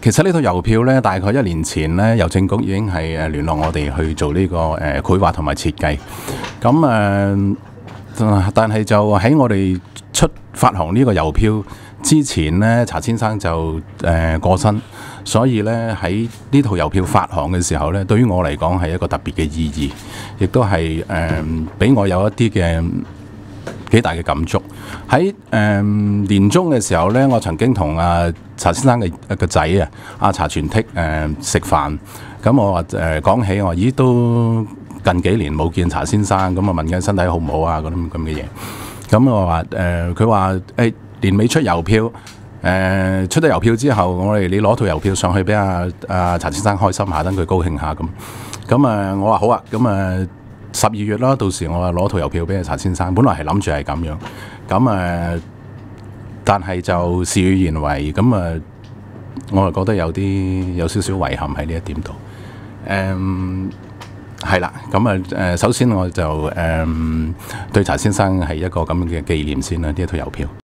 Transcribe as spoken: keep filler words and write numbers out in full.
其實呢套郵票咧，大概一年前咧，郵政局已經係誒聯絡我哋去做呢、這個誒、呃、繪畫同埋設計。咁誒、呃，但係就喺我哋出發行呢個郵票之前咧，查先生就誒、呃、過身，所以咧喺呢套郵票發行嘅時候咧，對於我嚟講係一個特別嘅意義，亦都係誒俾我有一啲嘅幾大嘅感觸。喺誒、呃、年中嘅時候咧，我曾經同阿查先生嘅個仔啊，阿查全剔誒食飯，咁我話誒講起我話咦都近幾年冇見查先生，咁啊問緊身體好唔好啊嗰啲咁嘅嘢，咁我話誒佢話誒年尾出郵票，誒、呃、出咗郵票之後，我哋你攞套郵票上去俾阿阿查先生開心下，等佢高興下咁，咁啊我話好啊，咁啊十二月啦，到時我攞套郵票俾阿查先生，本來係諗住係咁樣，咁啊。但係就事與願違，咁啊，我就覺得有啲有少少遺憾喺呢一點度。誒係啦，咁啊誒，首先我就誒、嗯、對查先生係一個咁嘅紀念先啦，呢一套郵票。